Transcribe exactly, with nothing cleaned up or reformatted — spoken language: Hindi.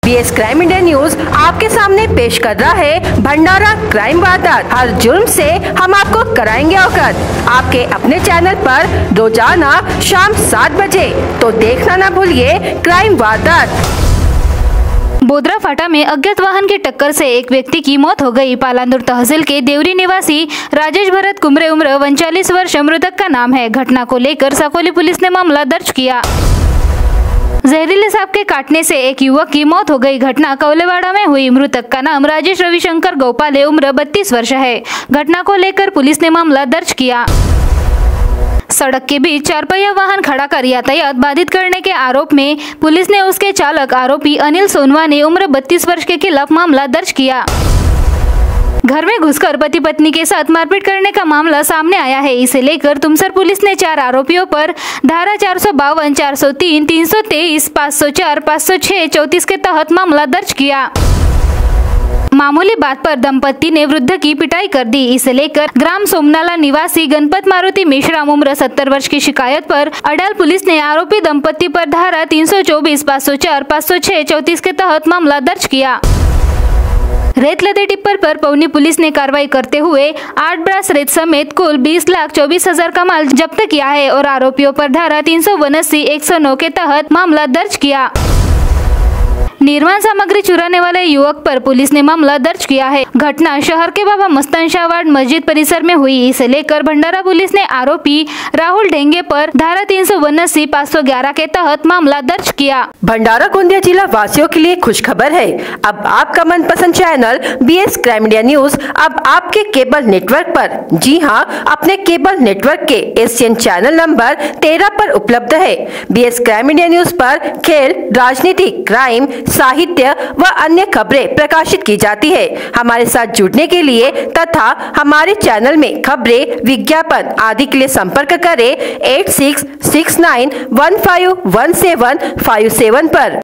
बीएस क्राइम इंडिया न्यूज आपके सामने पेश कर रहा है भंडारा क्राइम वारदात। हर जुर्म से हम आपको कराएंगे अवगत। आपके अपने चैनल पर रोजाना शाम सात बजे, तो देखना ना भूलिए क्राइम वारदात। बोदरा फाटा में अज्ञात वाहन की टक्कर से एक व्यक्ति की मौत हो गई। पालांदुर तहसील के देवरी निवासी राजेश भरत कुमरे उम्र उनचालीस वर्ष मृतक का नाम है। घटना को लेकर साकोली पुलिस ने मामला दर्ज किया। जहरीले सांप के काटने से एक युवक की मौत हो गई। घटना कौलेवाड़ा में हुई। मृतक का नाम राजेश रविशंकर गोपाले उम्र बत्तीस वर्ष है। घटना को लेकर पुलिस ने मामला दर्ज किया। सड़क के बीच चार पहिया वाहन खड़ा कर यातायात बाधित करने के आरोप में पुलिस ने उसके चालक आरोपी अनिल सोनवानी उम्र बत्तीस वर्ष के खिलाफ मामला दर्ज किया। घर में घुसकर पति पत्नी के साथ मारपीट करने का मामला सामने आया है। इसे लेकर तुमसर पुलिस ने चार आरोपियों पर धारा चार सौ बावन, चार सौ तीन, तीन सौ तेईस, पाँच सौ चार, पाँच सौ छह, चौतीस के तहत मामला दर्ज किया। मामूली बात पर दंपति ने वृद्ध की पिटाई कर दी। इसे लेकर ग्राम सोमनाला निवासी गणपत मारुति मेश्राम उम्र सत्तर वर्ष की शिकायत पर अडाल पुलिस ने आरोपी दंपति पर धारा तीन सौ चौबीस, पाँच सौ चार, पाँच सौ छह, चौतीस के तहत मामला दर्ज किया। रेत लदे टिप्पर पर पौनी पुलिस ने कार्रवाई करते हुए आठ ब्रास रेत समेत कुल बीस लाख चौबीस हजार का माल जब्त किया है और आरोपियों पर धारा तीन सौ उनासी, एक सौ नौ के तहत मामला दर्ज किया। निर्माण सामग्री चुराने वाले युवक पर पुलिस ने मामला दर्ज किया है। घटना शहर के बाबा मस्तान शाह वार्ड मस्जिद परिसर में हुई। इसे लेकर भंडारा पुलिस ने आरोपी राहुल ढेंगे पर धारा तीन सौ उनासी, पाँच सौ ग्यारह के तहत मामला दर्ज किया। भंडारा गोंदिया जिला वासियों के लिए खुश खबर है। अब आपका मनपसंद channel BS crime India news अब आपके केबल नेटवर्क पर, जी हां, अपने केबल नेटवर्क के एशियन चैनल नंबर तेरह पर उपलब्ध है। बीएस क्राइम इंडिया न्यूज पर खेल, राजनीति, क्राइम, साहित्य व अन्य खबरें प्रकाशित की जाती है। हमारे साथ जुड़ने के लिए तथा हमारे चैनल में खबरें, विज्ञापन आदि के लिए संपर्क करें eight six six nine one five one seven five seven पर।